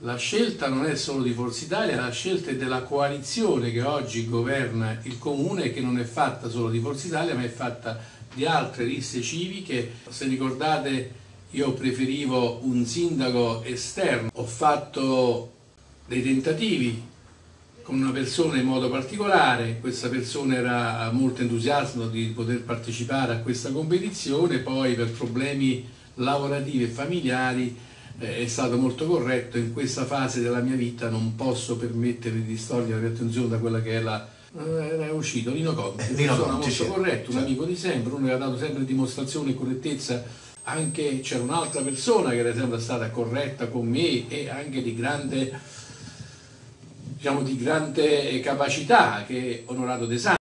La scelta non è solo di Forza Italia, la scelta è della coalizione che oggi governa il Comune, che non è fatta solo di Forza Italia, ma è fatta di altre liste civiche. Se ricordate, io preferivo un sindaco esterno, ho fatto dei tentativi con una persona in modo particolare, questa persona era molto entusiasta di poter partecipare a questa competizione, poi per problemi lavorativi e familiari è stato molto corretto. In questa fase della mia vita non posso permettermi di distogliere la mia attenzione da quella che è era uscito Nino Conti, una persona molto corretta, un amico di sempre, uno che ha dato sempre dimostrazione e correttezza. Anche c'era un'altra persona che era sempre stata corretta con me e anche di grande, diciamo, di grande capacità, che è Onorato De Santis.